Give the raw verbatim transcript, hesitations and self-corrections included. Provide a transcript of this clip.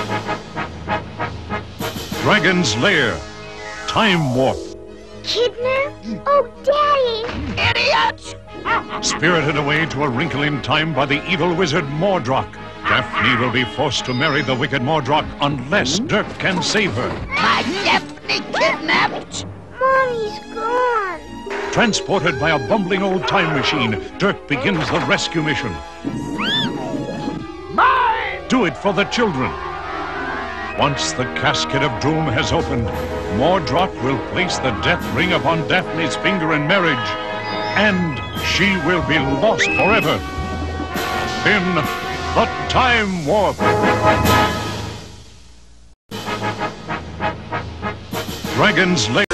Dragon's Lair. Time warp. Kidnapped? Oh, Daddy! Idiot! Spirited away to a wrinkle in time by the evil wizard Mordroc. Daphne will be forced to marry the wicked Mordroc unless Dirk can save her. My Daphne kidnapped! Mommy's gone. Transported by a bumbling old time machine, Dirk begins the rescue mission. Mine! Do it for the children. Once the casket of doom has opened, Mordroc will place the death ring upon Daphne's finger in marriage, and she will be lost forever in the Time Warp. Dragon's Lair.